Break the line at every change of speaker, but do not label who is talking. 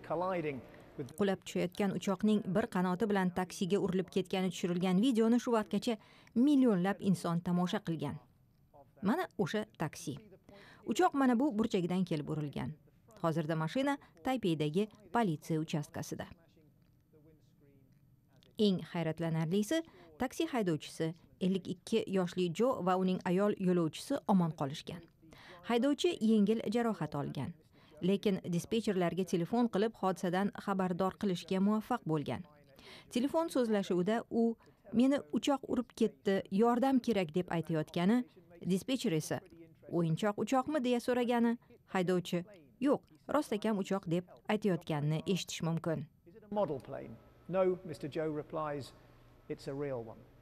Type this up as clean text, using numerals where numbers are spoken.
colliding with
Qulab tushayotgan uchoqning bir qanoti bilan taksiga urilib ketgani tushirilgan videoni shu vaqtgacha millionlab inson tomosha qilgan. Mana o'sha taksi. Uchoq mana bu burchakdan kelib urilgan. Hozirda mashina Taypeydagi politsiya uchastkasida. Eng hayratlanarlisi, taksi haydovchisi 52 yoshli Jo va uning ayol yo'lovchisi omon qolishgan. Haydovchi yengil jarohat olgan, lekin dispetcherlarga telefon qilib hodisadan xabardor qilishga muvaffaq bo'lgan. Telefon so'zlashuvida u meni uchoq urib ketdi, yordam kerak deb aytayotgani, dispetcher esa o'yinchoq uchoqmi deya so'ragani, haydovchi yo'q, rostakam uchoq deb aytayotganini eshitish mumkin.
Is it a model plane? No, Mr. Joe replies, it's a real one.